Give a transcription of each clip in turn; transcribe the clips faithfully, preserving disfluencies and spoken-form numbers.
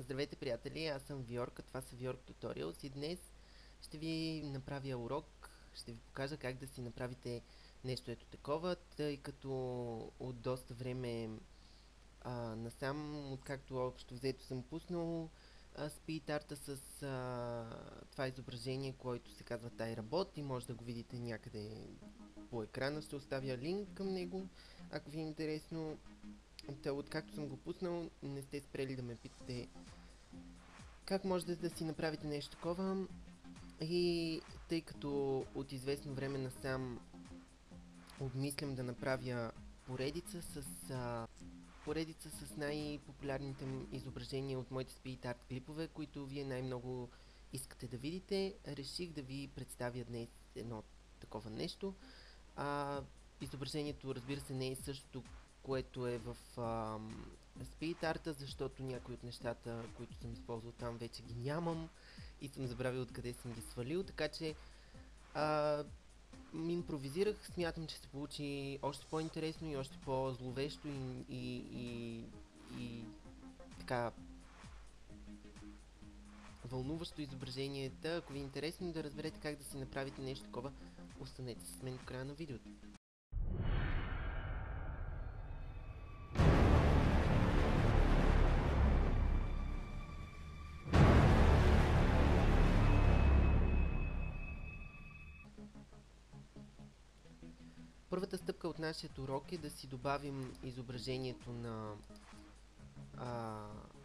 Здравейте, приятели, аз съм Виорка, това са Виорк Tutorials и днес ще ви направя урок, ще ви покажа как да си направите нещо ето такова, тъй като от доста време а, насам, откакто общо взето съм пуснал спид-арта с а, това изображение, което се казва TyraBot и може да го видите някъде по екрана, ще оставя линк към него, ако ви е интересно. Та, откакто съм го пуснал, не сте спрели да ме питате как може да, да си направите нещо такова. И тъй като от известно време насам обмислям да направя поредица с а, поредица с най-популярните изображения от моите спид арт клипове, които вие най-много искате да видите, реших да ви представя днес едно такова нещо. А, изображението, разбира се, не е същото, което е в спид арта, защото някои от нещата, които съм използвал там, вече ги нямам и съм забравил откъде съм ги свалил, така че а, импровизирах. Смятам, че се получи още по-интересно и още по-зловещо и, и, и, и така вълнуващо изображение. Та, ако ви е интересно да разберете как да си направите нещо такова, останете с мен до края на видеото. Първата стъпка от нашия урок е да си добавим изображението на а,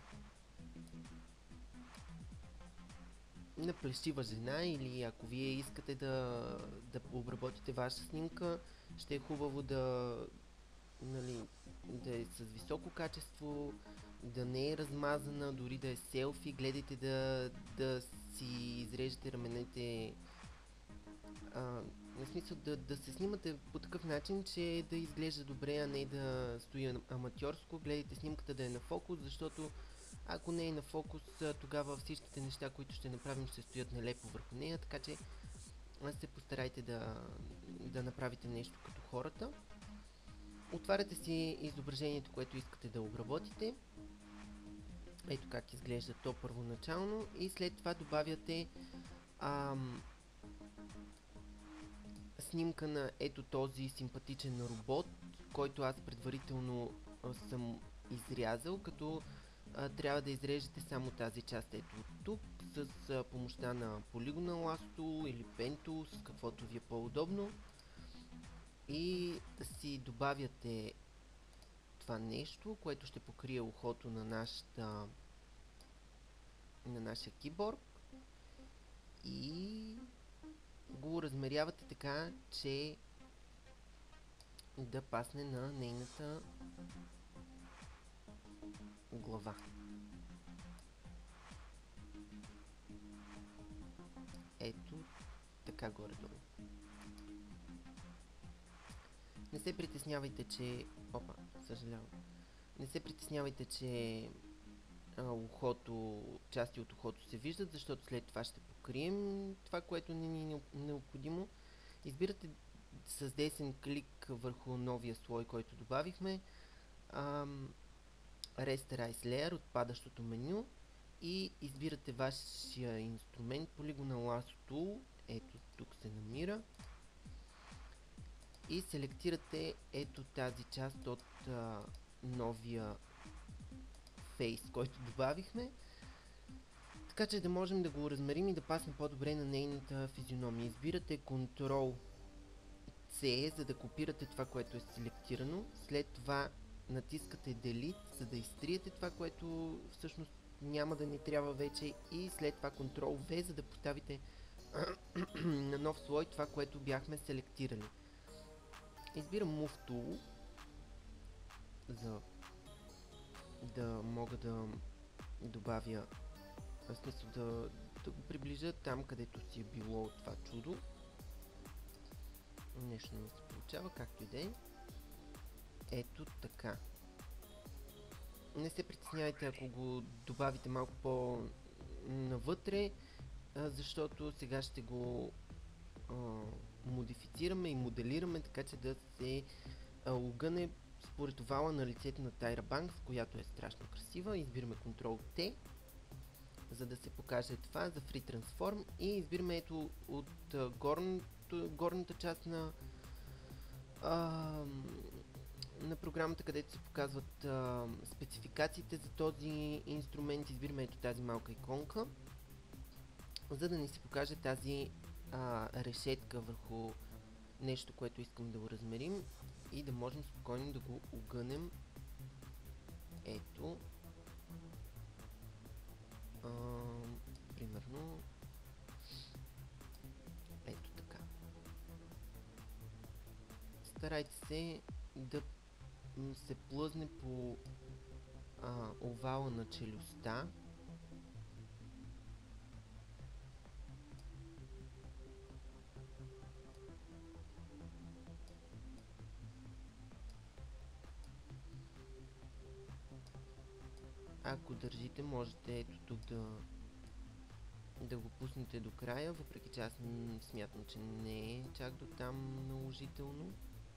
на плешива жена, или ако вие искате да, да обработите ваша снимка, ще е хубаво да, нали, да е с високо качество, да не е размазана, дори да е селфи. Гледайте да, да си изрежете раменете, а, в смисъл да, да се снимате по такъв начин, че да изглежда добре, а не да стои аматьорско. Гледайте снимката да е на фокус, защото ако не е на фокус, тогава всичките неща, които ще направим, ще стоят нелепо върху нея, така че се постарайте да, да направите нещо като хората. Отваряте си изображението, което искате да обработите. Ето как изглежда то първоначално и след това добавяте ам, снимка на ето този симпатичен робот, който аз предварително а, съм изрязал, като а, трябва да изрежете само тази част ето тук с а, помощта на полигона ласто или пенто, с каквото ви е по-удобно, и си добавяте това нещо, което ще покрие ухото на нашата на нашия киборг и го размерявате така, че да пасне на нейната глава. Ето така горе-долу. Не се притеснявайте, че... Опа, съжалявам. Не се притеснявайте, че а, ухото, части от ухото се виждат, защото след това ще покрием това, което не ни е необходимо. Избирате с десен клик върху новия слой, който добавихме, ам, Rasterize Layer от падащото меню, и избирате вашия инструмент, Polygon Lasso Tool, ето тук се намира, и селектирате ето тази част от а, новия фейс, който добавихме, така че да можем да го размерим и да пасне по-добре на нейната физиономия. Избирате Ctrl C, за да копирате това, което е селектирано. След това натискате Delete, за да изтриете това, което всъщност няма да ни трябва вече, и след това Ctrl V, за да поставите на нов слой това, което бяхме селектирали. Избирам Move Tool, за да мога да добавя, в смисъл да, да го приближа там, където си е било това чудо. Нещо не се получава, както и да е. Ето така. Не се притеснявайте, ако го добавите малко по-навътре, защото сега ще го а, модифицираме и моделираме, така че да се а, огъне според овала на лицето на Tyra Banks, която е страшно красива. Избираме Ctrl T за да се покаже това за Free Transform, и избираме ето от а, горното, горната част на а, на програмата, където се показват а, спецификациите за този инструмент. Избираме ето тази малка иконка, за да ни се покаже тази а, решетка върху нещо, което искам да го размерим, и да можем спокойно да го огънем. Ето. А, примерно. Ето така. Старайте се да се плъзне по а, овала на челюстта. Ако държите, можете ето тук да да го пуснете до края, въпреки че аз смятам, че не е чак до там наложително.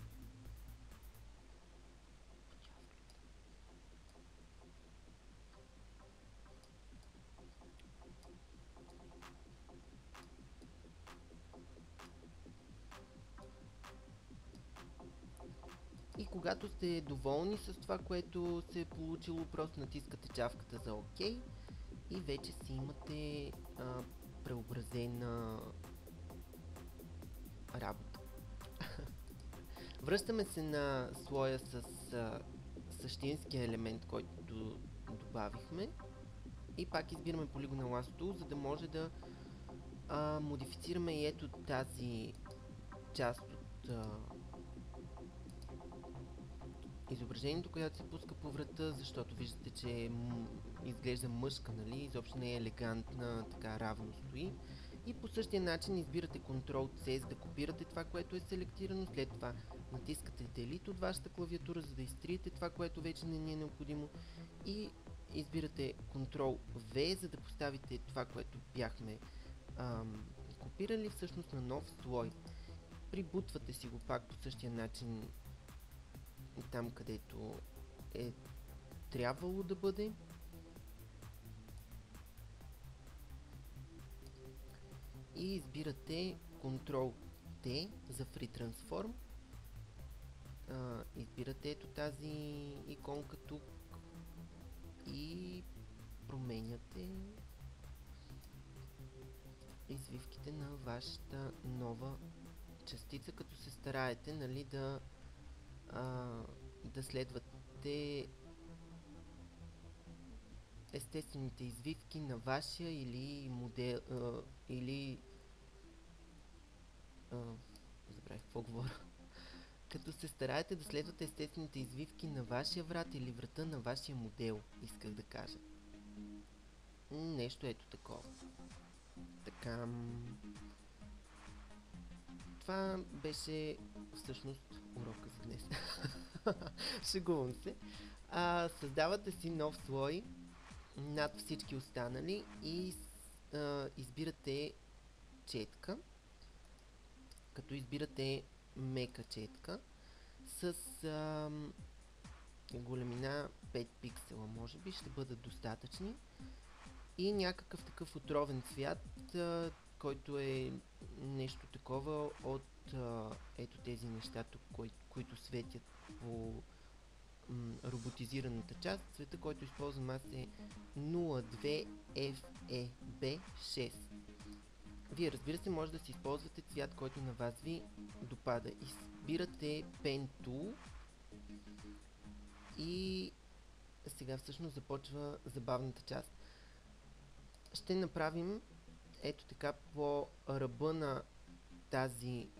И когато сте доволни с това, което се е получило, просто натискате чавката за ОК и вече си имате а, преобразена работа. Връщаме се на слоя с а, същинския елемент, който добавихме, и пак избираме Polygon Lasso Tool, за да може да а, модифицираме и ето тази част от а, изображението, която се пуска по врата, защото виждате, че изглежда мъжка, нали? Изобщо не е елегантна, така равно стои. И по същия начин избирате Ctrl-C, за да копирате това, което е селектирано. След това натискате Delete от вашата клавиатура, за да изтриете това, което вече не ни е необходимо. И избирате Ctrl-V, за да поставите това, което бяхме ам, копирали, всъщност на нов слой. Прибутвате си го пак по същия начин там, където е трябвало да бъде. И избирате Ctrl-T за Free Transform. А, избирате ето тази иконка тук и променяте извивките на вашата нова частица, като се стараете, нали, да а, да следвате естествените извивки на вашия или модел а, или а, забравих какво говоря. Като се стараете да следвате естествените извивки на вашия врат или врата на вашия модел, исках да кажа. Нещо ето такова. Така. Това беше всъщност урока за днес. Шегувам се. А, създавате си нов слой над всички останали и а, избирате четка. Като избирате мека четка с а, големина пет пиксела, може би ще бъдат достатъчни, и някакъв такъв отровен цвят, а, който е нещо такова от а, ето тези неща тук, кои, които светят по м, роботизираната част. Цвета, който използвам аз, е нула две F E B шест. Вие, разбира се, може да си използвате цвят, който на вас ви допада. Избирате Pen Tool и сега всъщност започва забавната част. Ще направим ето така по ръба на тази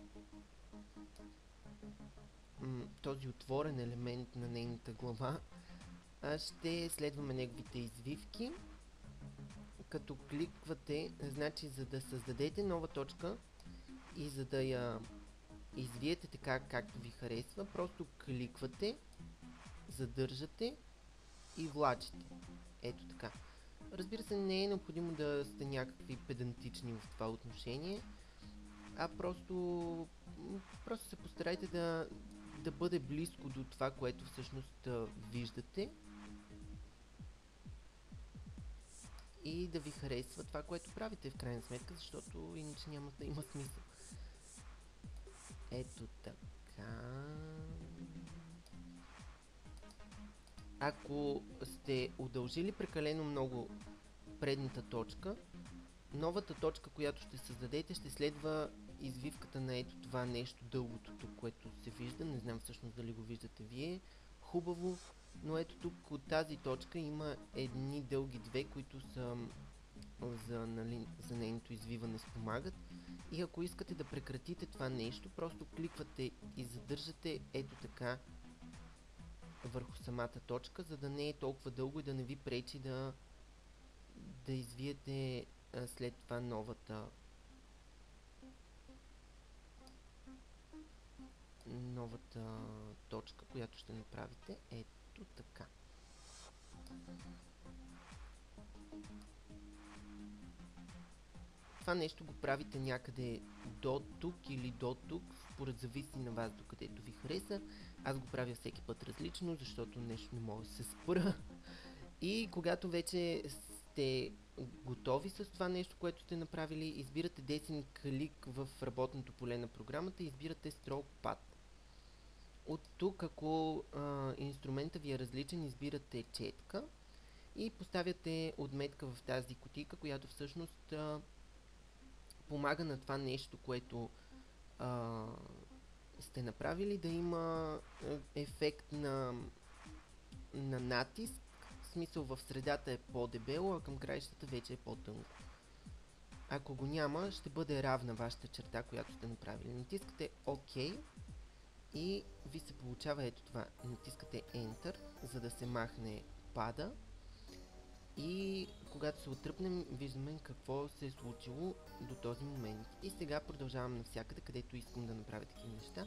този отворен елемент на нейната глава. Ще следваме неговите извивки, като кликвате, значи за да създадете нова точка и за да я извиете така както ви харесва, просто кликвате, задържате и влачите. Ето така. Разбира се, не е необходимо да сте някакви педантични в това отношение, а просто, просто се постарайте да, да бъде близко до това, което всъщност а, виждате. и да ви харесва това, което правите в крайна сметка, защото иначе няма да има смисъл. Ето така. Ако сте удължили прекалено много предната точка, новата точка, която ще създадете, ще следва извивката на ето това нещо, дългото тук, което се вижда. Не знам всъщност дали го виждате вие хубаво, но ето тук от тази точка има едни дълги две, които са за, нали, за нейното извиване спомагат. И ако искате да прекратите това нещо, просто кликвате и задържате ето така върху самата точка, за да не е толкова дълго и да не ви пречи да, да извиете а, след това новата новата точка, която ще направите. Ето така. Това нещо го правите някъде до тук или до тук, според зависи на вас докъдето ви хареса. Аз го правя всеки път различно, защото нещо не мога да се спра. И когато вече сте готови с това нещо, което сте направили, избирате десен клик в работното поле на програмата и избирате Stroke Path. От тук, ако а, инструмента ви е различен, избирате четка и поставяте отметка в тази кутийка, която всъщност а, помага на това нещо, което а, сте направили, да има ефект на, на натиск. В смисъл, в средата е по-дебело, а към краищата вече е по-тънко. Ако го няма, ще бъде равна вашата черта, която сте направили. Натискате OK и ви се получава ето това. Натискате Enter, за да се махне пада. И когато се оттръпнем, виждаме какво се е случило до този момент. И сега продължавам навсякъде, където искам да направя такива неща.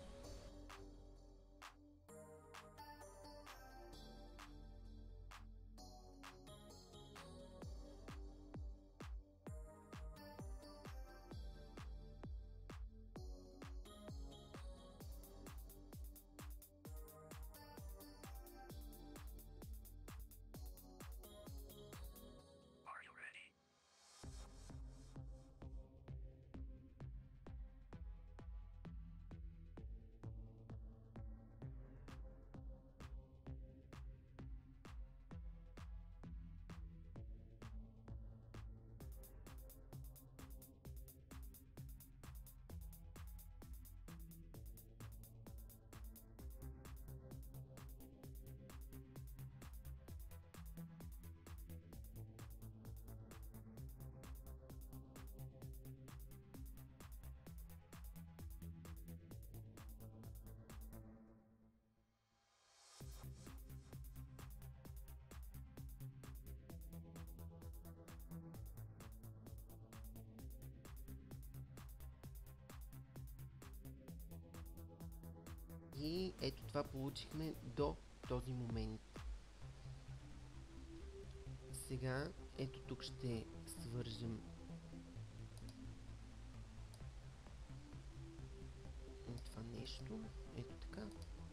И ето това получихме до този момент. Сега ето тук ще свържем това нещо. Ето така.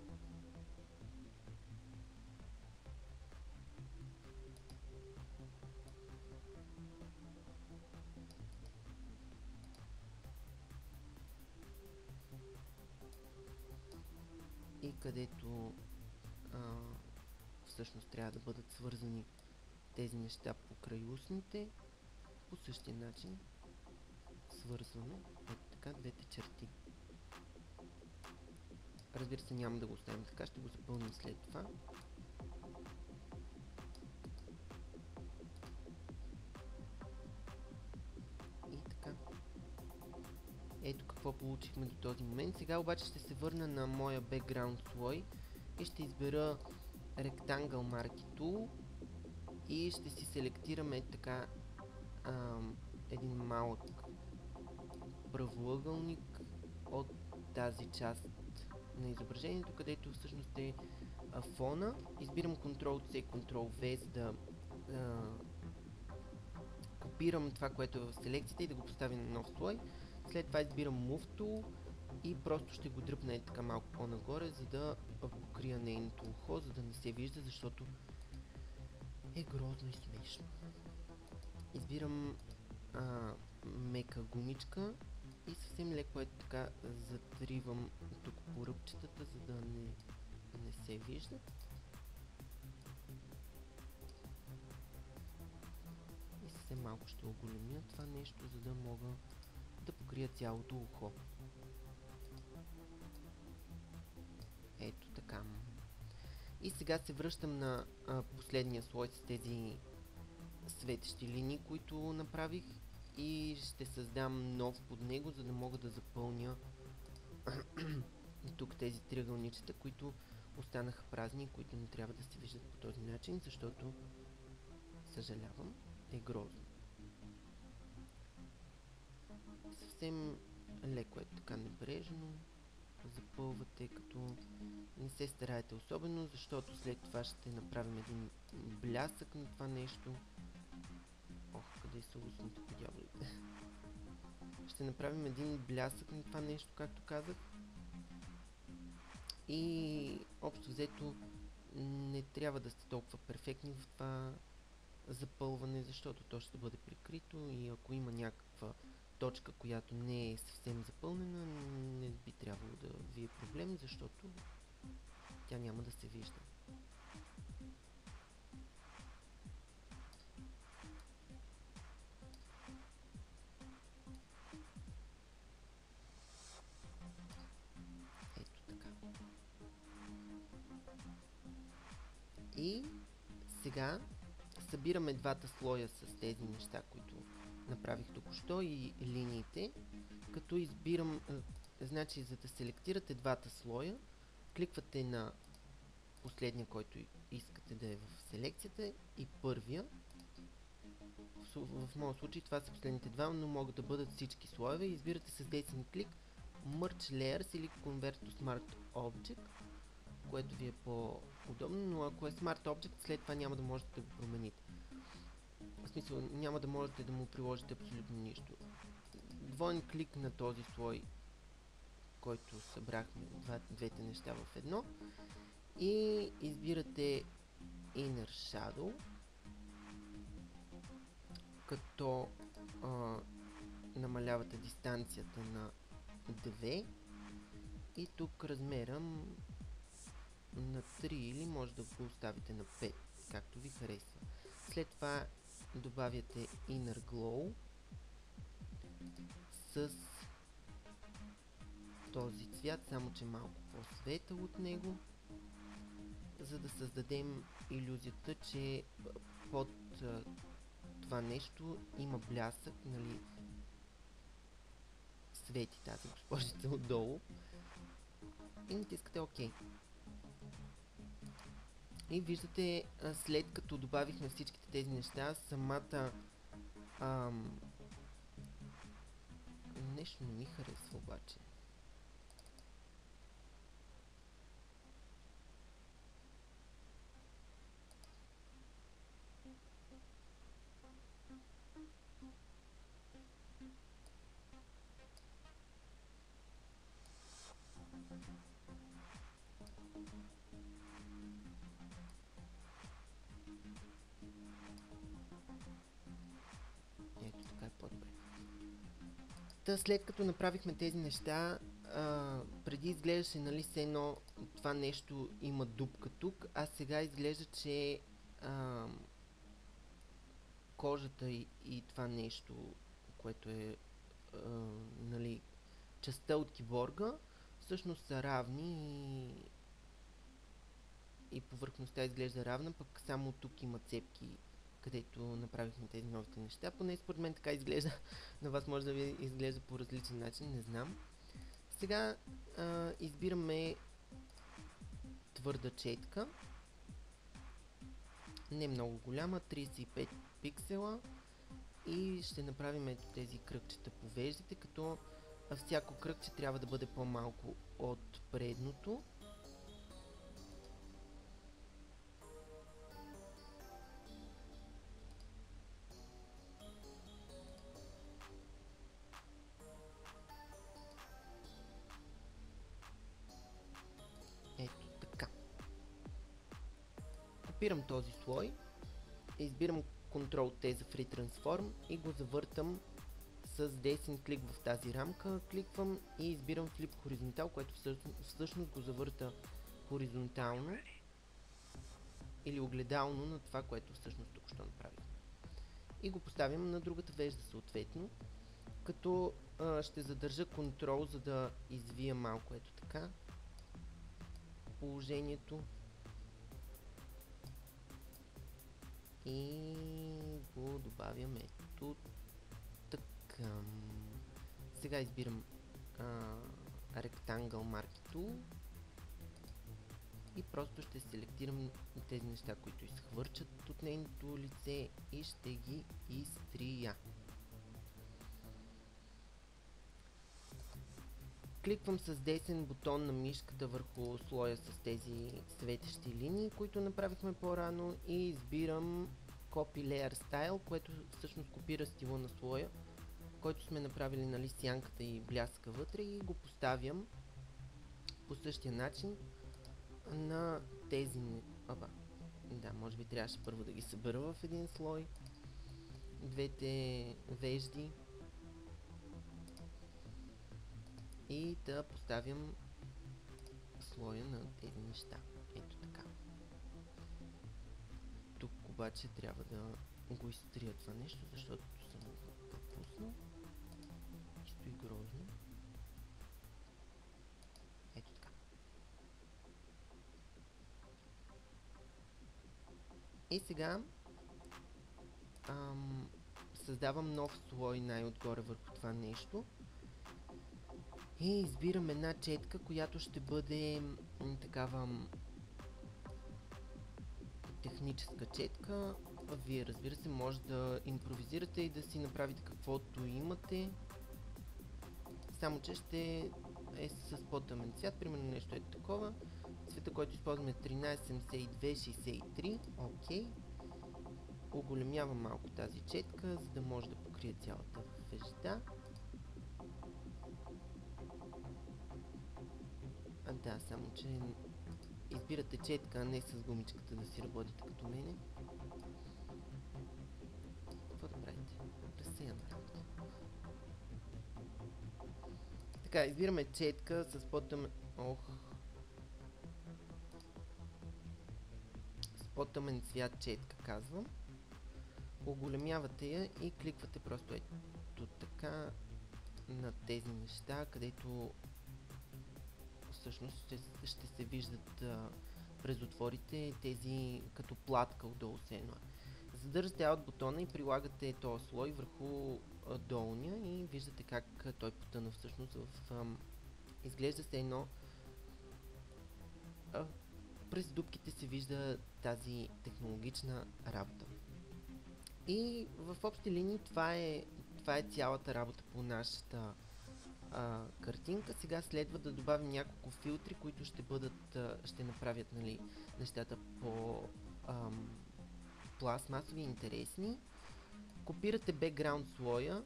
И където а, всъщност трябва да бъдат свързани тези неща покрай устните, по същия начин свързваме ето така двете черти. Разбира се, няма да го оставим така, ще го запълним след това. И така. Ето какво получихме до този момент. Сега обаче ще се върна на моя background слой и ще избера Rectangle Marquee Tool и ще си селектираме така ам, един малък правоъгълник от тази част на изображението, където всъщност е а, фона. Избирам Ctrl-C, Ctrl-V, за да а, копирам това, което е в селекцията и да го поставя на нов слой. След това избирам Move Tool и просто ще го дръпна е така малко по-нагоре, за да покрия нейното ухо, за да не се вижда, защото е грозно и смешно. Избирам а, мека гумичка и съвсем леко е така затривам тук по ръбчетата, за да не, не се виждат. И съвсем малко ще оголемя това нещо, за да мога да покрия цялото ухо. Ето така. И сега се връщам на а, последния слой с тези светещи линии, които направих, и ще създам нов под него, за да мога да запълня тук тези триъгълничета, които останаха празни и които не трябва да се виждат по този начин, защото, съжалявам, е грозно. Съвсем леко е така небрежно запълвате, като не се стараете особено, защото след това ще направим един блясък на това нещо. Ох, къде са устните по дяволите? Ще направим един блясък на това нещо, както казах. И общо взето не трябва да сте толкова перфектни в това запълване, защото то ще бъде прикрито и ако има някаква точка, която не е съвсем запълнена, не би трябвало да ви е проблем, защото тя няма да се вижда. Ето така. И сега събираме двата слоя с тези неща, които направих току-що, и линиите, като избирам, значи за да селектирате двата слоя, кликвате на последния, който искате да е в селекцията, и първия. В, в моят случай това са последните два, но могат да бъдат всички слоеве. Избирате с десен клик Merge Layers или Convert to Smart Object, което ви е по-удобно, но ако е Smart Object, след това няма да можете да го промените. В смисъл, няма да можете да му приложите абсолютно нищо. Двоен клик на този слой, който събрахме два, двете неща в едно, и избирате Inner Shadow, като а, намалявате дистанцията на две и тук размера на три, или може да го оставите на пет, както ви харесва. След това добавяте Inner Glow с този цвят, само че малко по-светъл от него, за да създадем илюзията, че под а, това нещо има блясък, нали, свети тази госпожица отдолу, и натискате ОК. И виждате, след като добавихме всичките тези неща, самата ам, нещо не ми харесва обаче. Ето така е по-добре. Та след като направихме тези неща, а, преди изглеждаше, нали, все едно това нещо има дупка тук, а сега изглежда, че а, кожата и, и това нещо, което е а, нали, частта от киборга, всъщност са равни и, и повърхността изглежда равна, пък само тук има цепки, където направихме тези новите неща. Поне според мен така изглежда. На вас може да ви изглежда по различен начин, не знам. Сега а, избираме твърда четка. Не много голяма, тридесет и пет пиксела. И ще направим ето тези кръгчета по веждите, като всяко кръгче трябва да бъде по-малко от предното. Ето така. Копирам този слой избирам Ctrl T за Free Transform и го завъртам с десен клик в тази рамка, кликвам и избирам Flip Horizontal, което всъщност, всъщност го завърта хоризонтално или огледално на това, което всъщност тук що направих. И го поставям на другата вежда съответно, като а, ще задържа Ctrl, за да извия малко ето така положението и го добавям ето така. Сега избирам а, Rectangle Marquee Tool и просто ще селектирам тези неща, които изхвърчат от нейното лице и ще ги изтрия. Кликвам с десен бутон на мишката върху слоя с тези светещи линии, които направихме по-рано, и избирам Copy Layer Style, което всъщност копира стила на слоя, който сме направили, нали, сянката и бляска вътре, и го поставям по същия начин на тези... Аба, да, може би трябваше първо да ги събера в един слой, двете вежди, и да поставям слоя на тези неща. Ето така. Тук обаче трябва да го изтрия това нещо, защото съм го пропуснал. Стои грозно. Ето така. И сега ам, създавам нов слой най-отгоре върху това нещо. И избирам една четка, която ще бъде м, такава техническа четка. Вие, разбира се, може да импровизирате и да си направите каквото имате. Само че ще е с по-тъмен цвят, примерно нещо е такова. Цвета, който използваме, е тринайсет седемдесет и две шейсет и три. Окей. Оголемявам малко тази четка, за да може да покрие цялата вежда. А, да, само че избирате четка, а не с гумичката да си работите като мене. Какво да правите? Разсеяна работа. Така, избираме четка с по-тъмен... Ох. С по-тъмен цвят четка, казвам. Оголемявате я и кликвате просто ето така на тези неща, където всъщност ще, ще се виждат а, през отворите тези като платка отдолу сено. Задържате Alt бутона и прилагате този слой върху а, долния и виждате как а, той потъна всъщност в... А, изглежда се едно... А, през дупките се вижда тази технологична работа. И в общи линии това е, това е цялата работа по нашата а, картинка. Сега следва да добавим няколко филтри, които ще бъдат, а, ще направят, нали, нещата по ам, пластмасови и интересни. Копирате бекграунд слоя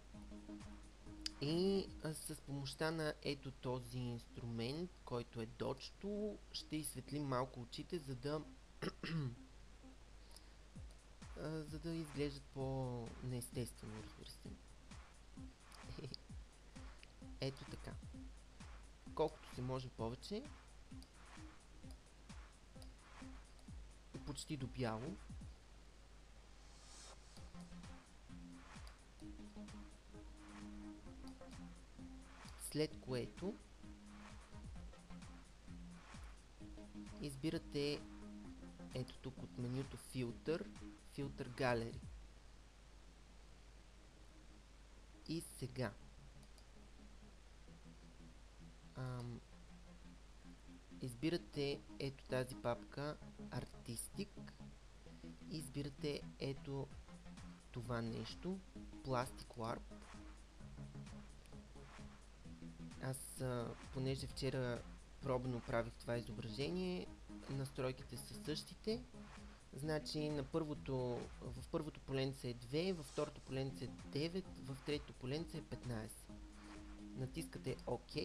и а, с помощта на ето този инструмент, който е Dodge Tool, ще изсветлим малко очите, за да а, за да изглеждат по-неестествено, разбира се. Ето така. Колкото се може повече. Почти до бяло. След което избирате ето тук от менюто филтър, филтър галери. И сега ам, избирате ето тази папка Artistic и избирате ето това нещо Plastic Warp. Аз, а, понеже вчера пробно правих това изображение, настройките са същите. Значи на първото, в първото поленце е две, във второто поленце е девет, в третото поленце е петнайсет. Натискате ОК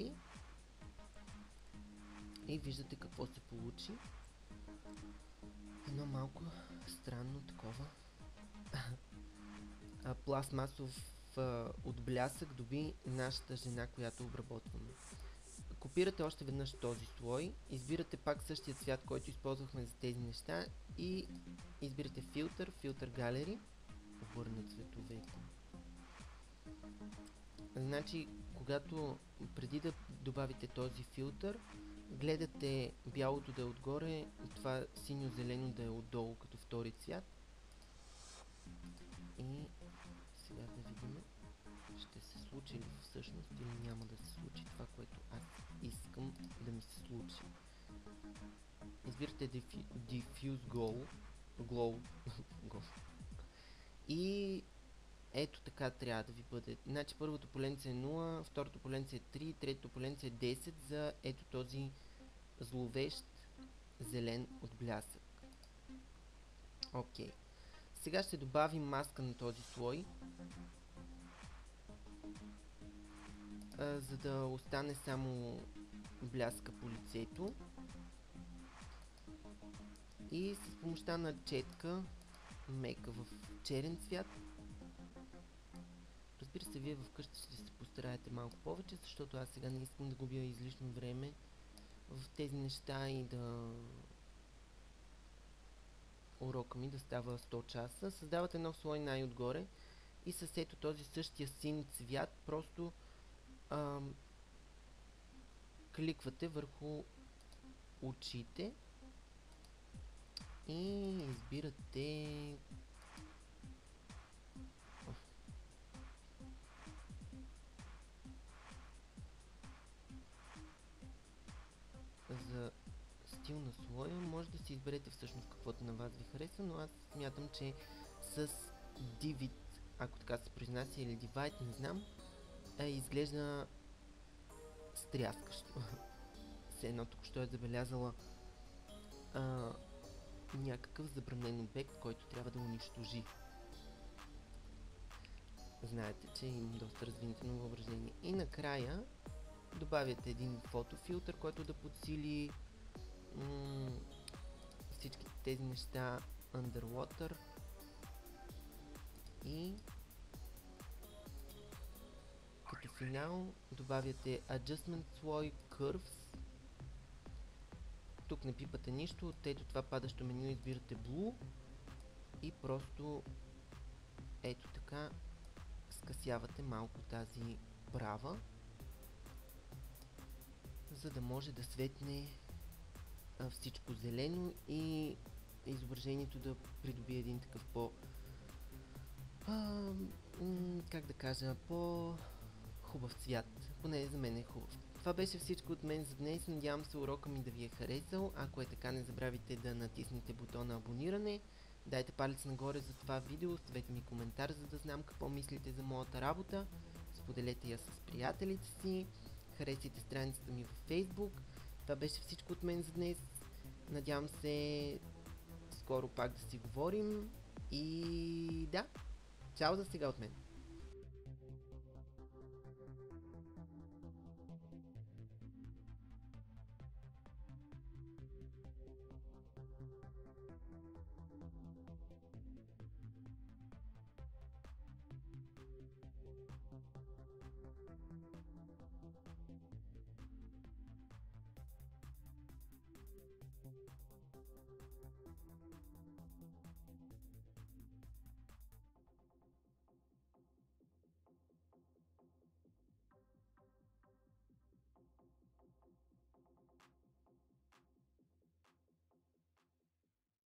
и виждате какво се получи. Едно малко странно такова а, пластмасов а, отблясък доби нашата жена, която обработваме. Копирате още веднъж този слой, избирате пак същия цвят, който използвахме за тези неща и избирате филтър, филтър галери, обърна цветовете. Значи, когато преди да добавите този филтър, гледате бялото да е отгоре, това синьо-зелено да е отдолу като втори цвят. И сега да видим, ще се случи ли всъщност или няма да се случи това, което аз искам да ми се случи. Избирате Diffuse Glow, Glow, Glow. И ето така трябва да ви бъде. Значи първото поленце е нула, второто поленце е три, третото поленце е десет за ето този зловещ зелен отблясък. Окей. Сега ще добавим маска на този слой, а, за да остане само бляска по лицето. И с помощта на четка мека в черен цвят. Разбира се, вие вкъщи ще се постараете малко повече, защото аз сега не искам да губя излишно време в тези неща и да урока ми да става сто часа. Създавате нов слой най-отгоре и с ето този същия син цвят просто ам, кликвате върху очите и избирате за стил на слоя. Може да си изберете всъщност каквото на вас ви хареса, но аз смятам, че с Divid, ако така се произнася, или Divide, не знам, е, изглежда стряскащо. Все едно тук що е забелязала а, някакъв забранен обект, който трябва да унищожи. Знаете, че имам доста развинтено въображение. И накрая добавяте един фотофилтър, който да подсили всички тези неща underwater и като финал добавяте adjustment слой curves. Тук не пипате нищо, от ето това падащо меню избирате blue и просто ето така скъсявате малко тази права, за да може да светне а, всичко зелено и изображението да придобие един такъв по... А, как да кажа, по хубав цвят. Поне за мен е хубав. Това беше всичко от мен за днес. Надявам се урока ми да ви е харесал. Ако е така, не забравяйте да натиснете бутона абониране. Дайте палец нагоре за това видео, оставете ми коментар, за да знам какво мислите за моята работа. Споделете я с приятелите си. Харесайте страницата ми във Facebook. Това беше всичко от мен за днес. Надявам се скоро пак да си говорим. И да, чао за сега от мен.